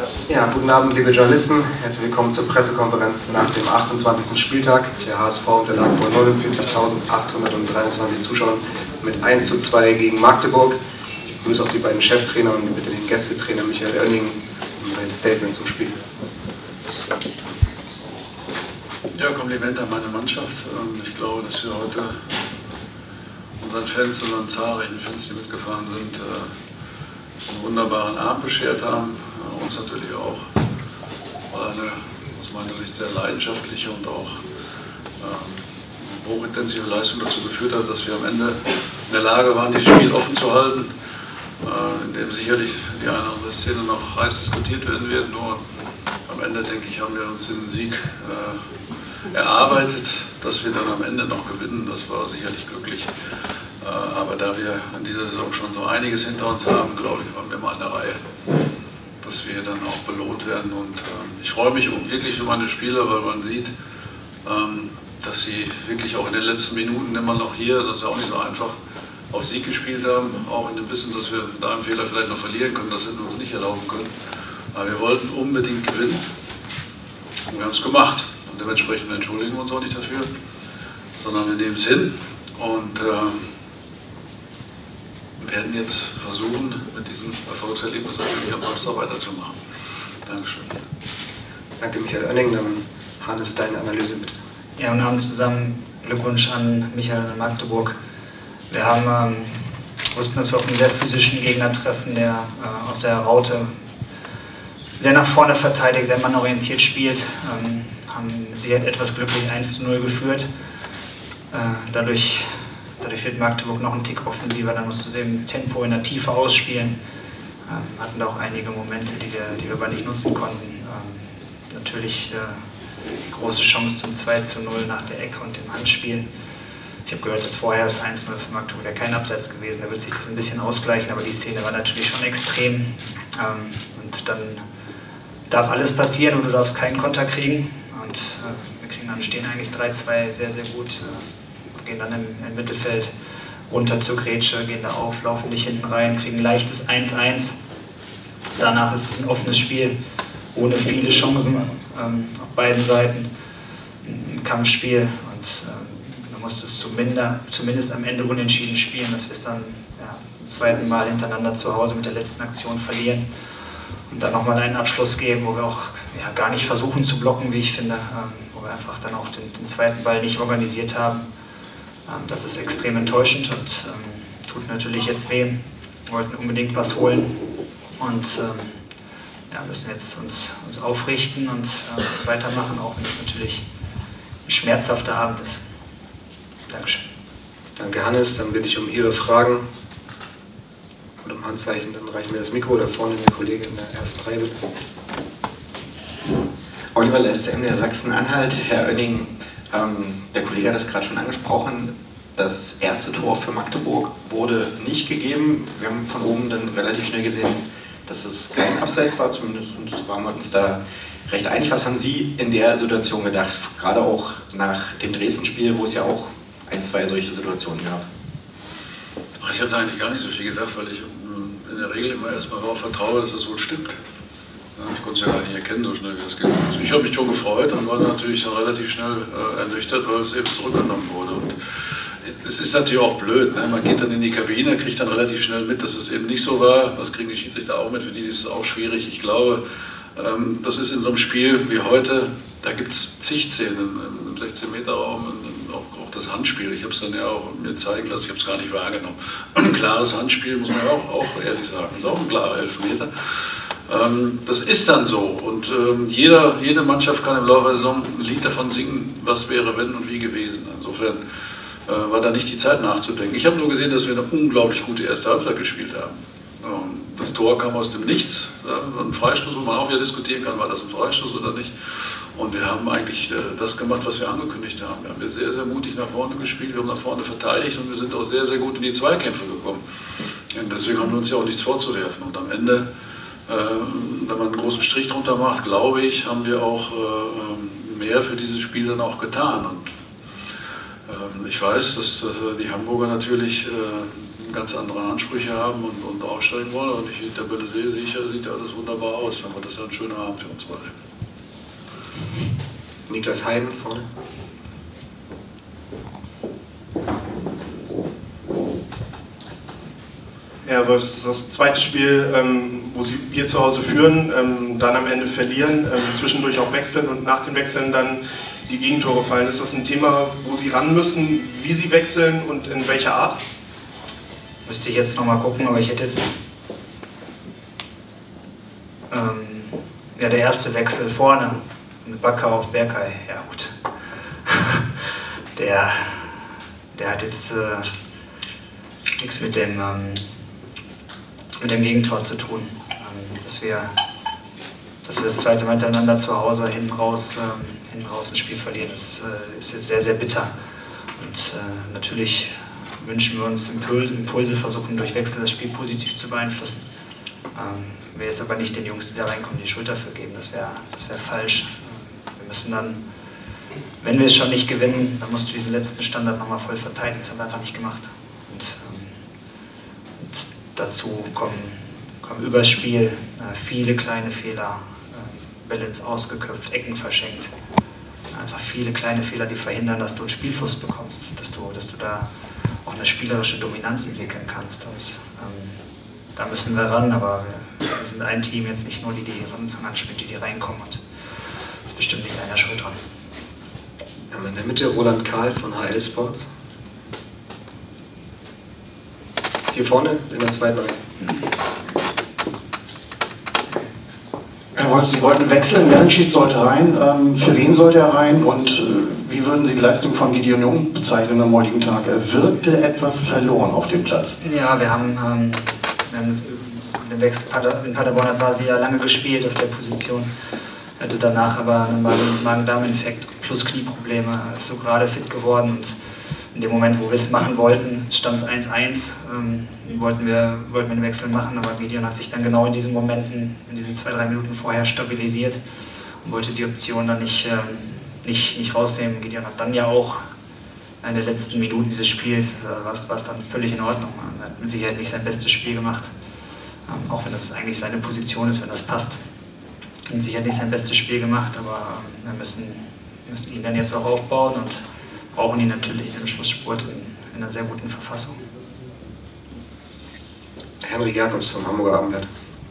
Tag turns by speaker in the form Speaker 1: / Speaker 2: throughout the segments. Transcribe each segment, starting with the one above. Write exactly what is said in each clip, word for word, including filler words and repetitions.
Speaker 1: Ja, guten Abend, liebe Journalisten. Herzlich willkommen zur Pressekonferenz nach dem achtundzwanzigsten Spieltag. Der H S V unterlag vor neunundvierzigtausendachthundertdreiundzwanzig Zuschauern mit eins zu zwei gegen Magdeburg. Ich begrüße auch die beiden Cheftrainer und bitte den Gästetrainer Michael Oenning um sein Statement zum Spiel.
Speaker 2: Ja, Kompliment an meine Mannschaft. Ich glaube, dass wir heute unseren Fans, unseren zahlreichen Fans, die mitgefahren sind, einen wunderbaren Abend beschert haben. Uns natürlich auch, weil eine aus meiner Sicht sehr leidenschaftliche und auch ähm, hochintensive Leistung dazu geführt hat, dass wir am Ende in der Lage waren, dieses Spiel offen zu halten, äh, in dem sicherlich die eine oder andere Szene noch heiß diskutiert werden wird. Nur am Ende, denke ich, haben wir uns den Sieg äh, erarbeitet. Dass wir dann am Ende noch gewinnen, das war sicherlich glücklich. Äh, aber da wir in dieser Saison schon so einiges hinter uns haben, glaube ich, waren wir mal in der Reihe, dass wir dann auch belohnt werden. Und ähm, ich freue mich wirklich für meine Spieler, weil man sieht, ähm, dass sie wirklich auch in den letzten Minuten immer noch hier, das ist ja auch nicht so einfach, auf Sieg gespielt haben, auch in dem Wissen, dass wir mit einem Fehler vielleicht noch verlieren können, das hätten wir uns nicht erlauben können. Aber wir wollten unbedingt gewinnen und wir haben es gemacht. Und dementsprechend entschuldigen wir uns auch nicht dafür, sondern wir nehmen es hin und ähm, werden jetzt versuchen, mit diesem Erfolgserlebnis natürlich am Samstag weiterzumachen. Dankeschön.
Speaker 1: Danke, Michael Oenning. Dann Hannes, deine Analyse bitte.
Speaker 3: Ja, guten Abend zusammen. Glückwunsch an Michael in Magdeburg. Wir haben, ähm, wussten, dass wir auf einen sehr physischen Gegner treffen, der äh, aus der Raute sehr nach vorne verteidigt, sehr mannorientiert spielt. Ähm, haben mit Sicherheit etwas glücklich eins zu null geführt. Äh, dadurch Dadurch wird Magdeburg noch ein Tick offensiver, dann musst du sie im Tempo in der Tiefe ausspielen. Ähm, hatten da auch einige Momente, die wir, die wir aber nicht nutzen konnten. Ähm, natürlich äh, die große Chance zum zwei zu null nach der Ecke und dem Handspiel. Ich habe gehört, dass vorher das eins zu null für Magdeburg wäre kein Abseits gewesen, da wird sich das ein bisschen ausgleichen, aber die Szene war natürlich schon extrem. Ähm, und dann darf alles passieren und du darfst keinen Konter kriegen. Und äh, wir kriegen dann stehen eigentlich drei zwei sehr, sehr gut. Äh, gehen dann im, im Mittelfeld runter zur Grätsche, gehen da auf, laufen nicht hinten rein, kriegen ein leichtes eins eins. Danach ist es ein offenes Spiel, ohne viele Chancen ähm, auf beiden Seiten. Ein, ein Kampfspiel und ähm, man musste es zumindest, zumindest am Ende unentschieden spielen, dass wir es dann ja, zum zweiten Mal hintereinander zu Hause mit der letzten Aktion verlieren. Und dann nochmal einen Abschluss geben, wo wir auch ja, gar nicht versuchen zu blocken, wie ich finde, ähm, wo wir einfach dann auch den, den zweiten Ball nicht organisiert haben. Das ist extrem enttäuschend und ähm, tut natürlich jetzt weh. Wir wollten unbedingt was holen und ähm, ja, müssen jetzt uns, uns aufrichten und äh, weitermachen, auch wenn es natürlich ein schmerzhafter Abend ist. Dankeschön.
Speaker 1: Danke, Hannes. Dann bitte ich um Ihre Fragen und um Handzeichen. Dann reichen wir das Mikro da vorne, der Kollege in der ersten Reihe. Bitte.
Speaker 4: Oliver Lester, M D R Sachsen-Anhalt. Herr Oenning, Ähm, der Kollege hat es gerade schon angesprochen, das erste Tor für Magdeburg wurde nicht gegeben. Wir haben von oben dann relativ schnell gesehen, dass es kein Abseits war, zumindest waren wir uns da recht einig. Was haben Sie in der Situation gedacht, gerade auch nach dem Dresden-Spiel, wo es ja auch ein, zwei solche Situationen gab?
Speaker 2: Ach, ich habe da eigentlich gar nicht so viel gedacht, weil ich in der Regel immer erstmal darauf vertraue, dass das wohl stimmt. Ich konnte es ja gar nicht erkennen, so schnell wie das geht. Also ich habe mich schon gefreut und war natürlich dann relativ schnell äh, ernüchtert, weil es eben zurückgenommen wurde. Und es ist natürlich auch blöd, ne? Man geht dann in die Kabine, kriegt dann relativ schnell mit, dass es eben nicht so war. Das kriegen die Schiedsrichter auch mit, für die ist es auch schwierig. Ich glaube, ähm, das ist in so einem Spiel wie heute, da gibt es zig Szenen im sechzehn Meter Raum, auch, auch das Handspiel. Ich habe es dann ja auch mir zeigen lassen, ich habe es gar nicht wahrgenommen. Ein klares Handspiel, muss man ja auch, auch ehrlich sagen. Das ist auch ein klarer Elfmeter. Das ist dann so und ähm, jeder, jede Mannschaft kann im Laufe der Saison ein Lied davon singen, was wäre, wenn und wie gewesen. Insofern äh, war da nicht die Zeit nachzudenken. Ich habe nur gesehen, dass wir eine unglaublich gute erste Halbzeit gespielt haben. Ähm, das Tor kam aus dem Nichts, äh, ein Freistoß, wo man auch wieder diskutieren kann, war das ein Freistoß oder nicht. Und wir haben eigentlich äh, das gemacht, was wir angekündigt haben. Wir haben sehr, sehr mutig nach vorne gespielt, wir haben nach vorne verteidigt und wir sind auch sehr, sehr gut in die Zweikämpfe gekommen. Und deswegen haben wir uns ja auch nichts vorzuwerfen. Und am Ende, wenn man einen großen Strich drunter macht, glaube ich, haben wir auch mehr für dieses Spiel dann auch getan. Und ähm, ich weiß, dass äh, die Hamburger natürlich äh, ganz andere Ansprüche haben und, und aufsteigen wollen. Und ich die Tabelle sehe, sicher sieht alles wunderbar aus. Aber das ist ja ein schöner Abend für uns beide.
Speaker 1: Niklas Heiden vorne.
Speaker 5: Ja, Wolf, das ist das zweite Spiel, ähm, wo Sie hier zu Hause führen, ähm, dann am Ende verlieren, ähm, zwischendurch auch wechseln und nach den Wechseln dann die Gegentore fallen. Ist das ein Thema, wo Sie ran müssen, wie Sie wechseln und in welcher Art?
Speaker 3: Müsste ich jetzt nochmal gucken, aber ich hätte jetzt ähm, ja, der erste Wechsel vorne mit Bakker auf Berkay, ja gut. der, der hat jetzt äh, nichts mit dem ähm, mit dem Gegentor zu tun, ähm, dass, wir, dass wir das zweite Mal hintereinander zu Hause hinten raus, ähm, hinten raus ein Spiel verlieren, das äh, ist jetzt sehr, sehr bitter. Und äh, natürlich wünschen wir uns Impulse, Impulse versuchen durch Wechsel das Spiel positiv zu beeinflussen. Ähm, wir jetzt aber nicht den Jungs, die da reinkommen, die Schuld dafür geben, das wäre das wär falsch. Wir müssen dann, wenn wir es schon nicht gewinnen, dann musst du diesen letzten Standard nochmal voll verteidigen, das haben wir einfach nicht gemacht. Und, ähm, und dazu kommen, kommen übers Spiel äh, viele kleine Fehler, äh, Bälle ins Ausgeköpft, Ecken verschenkt. Einfach viele kleine Fehler, die verhindern, dass du einen Spielfluss bekommst, dass du, dass du da auch eine spielerische Dominanz entwickeln kannst. Und ähm, da müssen wir ran, aber wir, wir sind ein Team, jetzt nicht nur die, die von Anfang an spielen, die, die reinkommen. Und ist bestimmt nicht einer schuld dran.
Speaker 1: Wir haben in der Mitte Roland Kahl von H L Sports. Hier vorne in der zweiten Reihe.
Speaker 6: Herr Wolf, Sie wollten wechseln, Janischitz sollte rein. Ähm, für wen sollte er rein und äh, wie würden Sie die Leistung von Gideon Jung bezeichnen am heutigen Tag? Er wirkte etwas verloren auf dem Platz.
Speaker 3: Ja, wir haben, ähm, wir haben das, den Wechsel in Paderborn hat quasi ja lange gespielt auf der Position. Hatte danach aber einen Magen-Darm-Infekt plus Knieprobleme, ist so gerade fit geworden und in dem Moment, wo wir es machen wollten, stand es eins eins, ähm, wollten, wir, wollten wir den Wechsel machen, aber Gideon hat sich dann genau in diesen Momenten, in diesen zwei, drei Minuten vorher stabilisiert und wollte die Option dann nicht, ähm, nicht, nicht rausnehmen. Gideon hat dann ja auch in den letzten Minuten dieses Spiels, äh, war es dann völlig in Ordnung. Er hat mit Sicherheit nicht sein bestes Spiel gemacht, ähm, auch wenn das eigentlich seine Position ist, wenn das passt. Er hat sicher nicht sein bestes Spiel gemacht, aber ähm, wir müssen, müssen ihn dann jetzt auch aufbauen und brauchen ihn natürlich im Schlussspurt in, in einer sehr guten Verfassung.
Speaker 1: Henrik Jakobs vom Hamburger Abendblatt.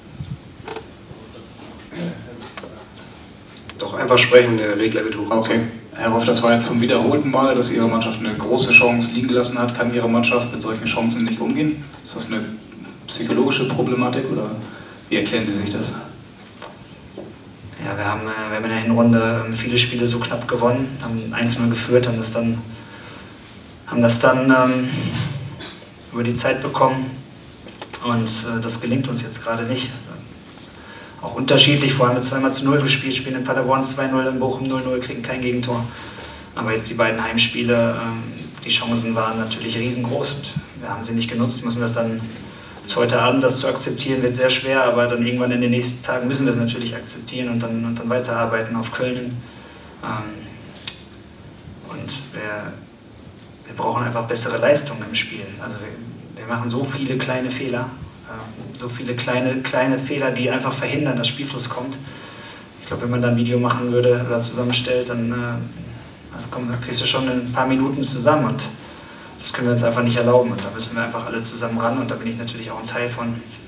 Speaker 1: Doch einfach sprechen, der Regler wird hoch.
Speaker 7: Okay. Herr Wolf, das war jetzt zum wiederholten Mal, dass Ihre Mannschaft eine große Chance liegen gelassen hat. Kann Ihre Mannschaft mit solchen Chancen nicht umgehen? Ist das eine psychologische Problematik oder wie erklären Sie sich das?
Speaker 3: Ja, wir haben, wir haben in der Hinrunde viele Spiele so knapp gewonnen, haben eins null geführt, haben das dann, haben das dann ähm, über die Zeit bekommen und äh, das gelingt uns jetzt gerade nicht. Auch unterschiedlich, vorher haben wir zweimal zu null gespielt, spielen in Paderborn zwei null, in Bochum null null, kriegen kein Gegentor. Aber jetzt die beiden Heimspiele, ähm, die Chancen waren natürlich riesengroß und wir haben sie nicht genutzt, müssen das dann Jetzt heute Abend das zu akzeptieren wird sehr schwer, aber dann irgendwann in den nächsten Tagen müssen wir es natürlich akzeptieren und dann, und dann weiterarbeiten auf Köln. Ähm, und wir, wir brauchen einfach bessere Leistungen im Spiel. Also wir, wir machen so viele kleine Fehler, ähm, so viele kleine, kleine Fehler, die einfach verhindern, dass Spielfluss kommt. Ich glaube, wenn man dann ein Video machen würde oder zusammenstellt, dann, äh, also komm, dann kriegst du schon in ein paar Minuten zusammen. Und das können wir uns einfach nicht erlauben und da müssen wir einfach alle zusammen ran und da bin ich natürlich auch ein Teil von.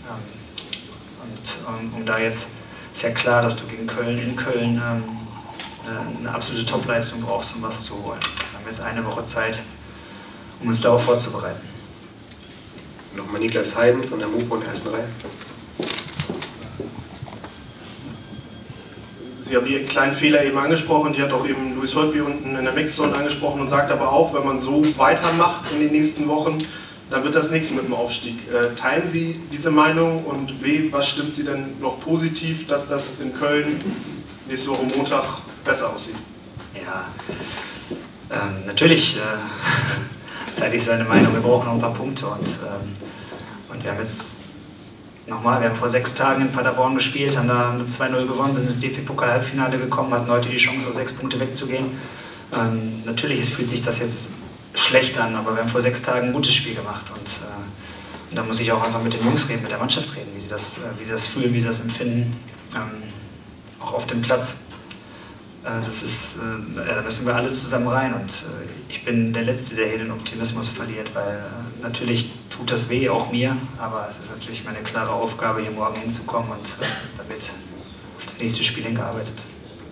Speaker 3: Und um, um da jetzt, ist ja klar, dass du gegen Köln, in Köln ähm, eine absolute Topleistung brauchst, um was zu holen. Wir haben jetzt eine Woche Zeit, um uns darauf vorzubereiten.
Speaker 1: Nochmal Niklas Heiden von der Mopo in der ersten Reihe.
Speaker 5: Sie haben die kleinen Fehler eben angesprochen, die hat auch eben Luis Holtby unten in der Mixzone angesprochen und sagt aber auch, wenn man so weitermacht in den nächsten Wochen, dann wird das nichts mit dem Aufstieg. Äh, teilen Sie diese Meinung und B, was stimmt Sie denn noch positiv, dass das in Köln nächste Woche Montag besser aussieht?
Speaker 3: Ja, ähm, natürlich äh, teile ich seine Meinung, wir brauchen noch ein paar Punkte und, ähm, und wir haben jetzt nochmal, wir haben vor sechs Tagen in Paderborn gespielt, haben da zwei null gewonnen, sind ins D F B-Pokal-Halbfinale gekommen, hatten heute die Chance, auf sechs Punkte wegzugehen. Ähm, natürlich es fühlt sich das jetzt schlecht an, aber wir haben vor sechs Tagen ein gutes Spiel gemacht und, äh, und da muss ich auch einfach mit den Jungs reden, mit der Mannschaft reden, wie sie das, äh, wie sie das fühlen, wie sie das empfinden, ähm, auch auf dem Platz. Äh, das ist, äh, ja, da müssen wir alle zusammen rein und äh, ich bin der Letzte, der hier den Optimismus verliert, weil äh, natürlich tut das weh, auch mir, aber es ist natürlich meine klare Aufgabe, hier morgen hinzukommen und äh, damit auf das nächste Spiel hingearbeitet.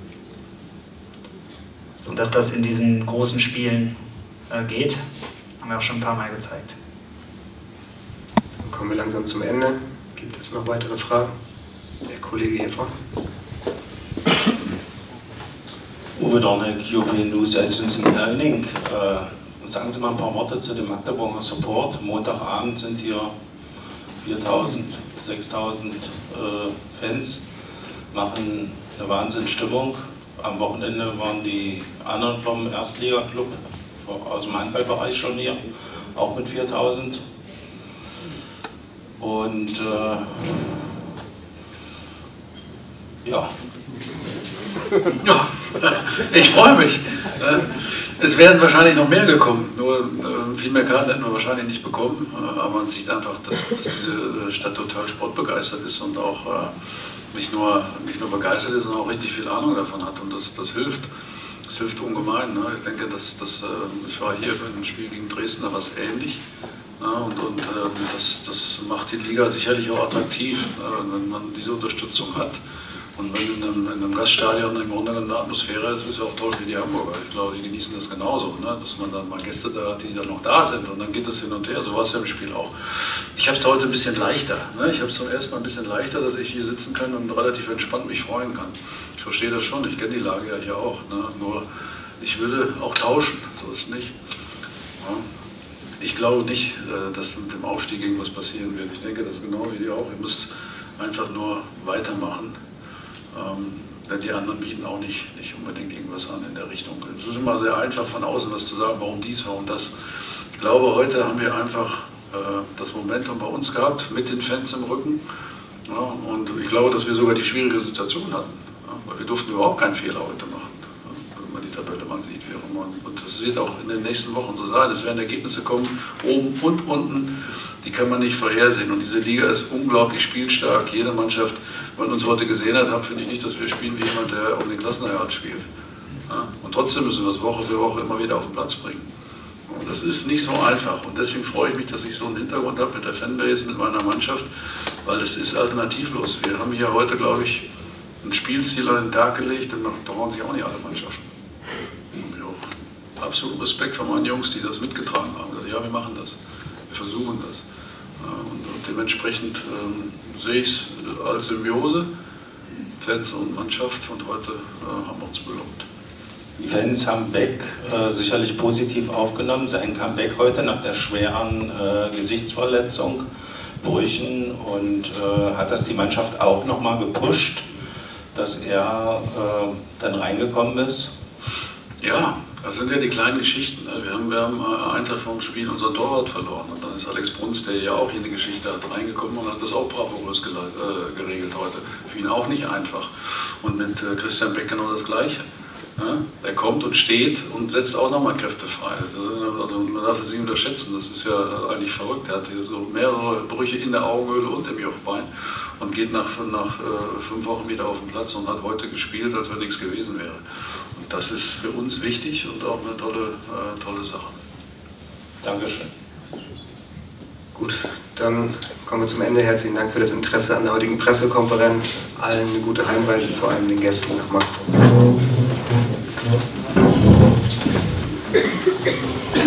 Speaker 3: Und dass das in diesen großen Spielen äh, geht, haben wir auch schon ein paar Mal gezeigt.
Speaker 1: Dann kommen wir langsam zum Ende. Gibt es noch weitere Fragen? Der Kollege hier vorne.
Speaker 8: Uwe Dorneck, European News Agency in Herning. Äh, sagen Sie mal ein paar Worte zu dem Magdeburger Support. Montagabend sind hier viertausend, sechstausend äh, Fans, machen eine Wahnsinnsstimmung. Am Wochenende waren die anderen vom Erstliga-Club aus dem Handballbereich schon hier, auch mit viertausend. Und äh, ja.
Speaker 2: Ja, ich freue mich. Es wären wahrscheinlich noch mehr gekommen, nur viel mehr Karten hätten wir wahrscheinlich nicht bekommen. Aber man sieht einfach, dass, dass diese Stadt total sportbegeistert ist und auch nicht nur, nicht nur begeistert ist, sondern auch richtig viel Ahnung davon hat. Und das, das hilft. Das hilft ungemein. Ne? Ich denke, dass, dass, ich war hier beim Spiel gegen Dresden, da war es ähnlich. Ja, und und das, das macht die Liga sicherlich auch attraktiv, wenn man diese Unterstützung hat. Und wenn in einem, in einem Gaststadion im Grunde eine Atmosphäre ist, ist ja auch toll für die Hamburger. Ich glaube, die genießen das genauso, ne? Dass man dann mal Gäste da hat, die dann noch da sind und dann geht das hin und her. So war es ja im Spiel auch. Ich habe es heute ein bisschen leichter. Ne? Ich habe es zum ersten Mal ein bisschen leichter, dass ich hier sitzen kann und relativ entspannt mich freuen kann. Ich verstehe das schon, ich kenne die Lage ja hier auch. Ne? Nur ich würde auch tauschen, so ist es nicht. Ja. Ich glaube nicht, dass mit dem Aufstieg irgendwas passieren wird. Ich denke, das ist genau wie ihr auch. Ihr müsst einfach nur weitermachen. Ähm, denn die anderen bieten auch nicht, nicht unbedingt irgendwas an in der Richtung. Es ist immer sehr einfach von außen was zu sagen, warum dies, warum das. Ich glaube, heute haben wir einfach äh, das Momentum bei uns gehabt, mit den Fans im Rücken. Ja, und ich glaube, dass wir sogar die schwierige Situation hatten, ja, weil wir durften überhaupt keinen Fehler heute machen, ja, wenn man die Tabelle mal sieht. Und das wird auch in den nächsten Wochen so sein. Es werden Ergebnisse kommen, oben und unten, die kann man nicht vorhersehen. Und diese Liga ist unglaublich spielstark. Jede Mannschaft, wenn man uns heute gesehen hat, finde ich nicht, dass wir spielen wie jemand, der um den Klassenerhalt spielt. Ja? Und trotzdem müssen wir es Woche für Woche immer wieder auf den Platz bringen. Und das ist nicht so einfach. Und deswegen freue ich mich, dass ich so einen Hintergrund habe mit der Fanbase, mit meiner Mannschaft, weil es ist alternativlos. Wir haben hier heute, glaube ich, einen Spielstil an den Tag gelegt, den trauen sich auch nicht alle Mannschaften. Absolut Respekt vor meinen Jungs, die das mitgetragen haben. Also, ja, wir machen das, wir versuchen das. Und, und dementsprechend ähm, sehe ich es als Symbiose, Fans und Mannschaft, und heute äh, haben wir uns belohnt.
Speaker 8: Die Fans haben Beck äh, sicherlich positiv aufgenommen, sein Comeback heute nach der schweren äh, Gesichtsverletzung, Brüchen, und äh, hat das die Mannschaft auch nochmal gepusht, dass er äh, dann reingekommen ist?
Speaker 2: Ja. Das sind ja die kleinen Geschichten. Wir haben, wir haben einen Tag vor dem Spiel unseren Torwart verloren. Und dann ist Alex Bruns, der ja auch hier eine Geschichte hat, reingekommen und hat das auch bravourös geregelt heute. Für ihn auch nicht einfach. Und mit Christian Beck genau das Gleiche. Ja, er kommt und steht und setzt auch nochmal Kräfte frei. Also man darf das nicht unterschätzen, das ist ja eigentlich verrückt. Er hat hier so mehrere Brüche in der Augenhöhle und im Jochbein und geht nach, nach äh, fünf Wochen wieder auf den Platz und hat heute gespielt, als wenn nichts gewesen wäre. Und das ist für uns wichtig und auch eine tolle, äh, tolle Sache.
Speaker 8: Dankeschön.
Speaker 1: Gut, dann kommen wir zum Ende. Herzlichen Dank für das Interesse an der heutigen Pressekonferenz. Allen eine gute Heimreise, vor allem den Gästen nach Magdeburg.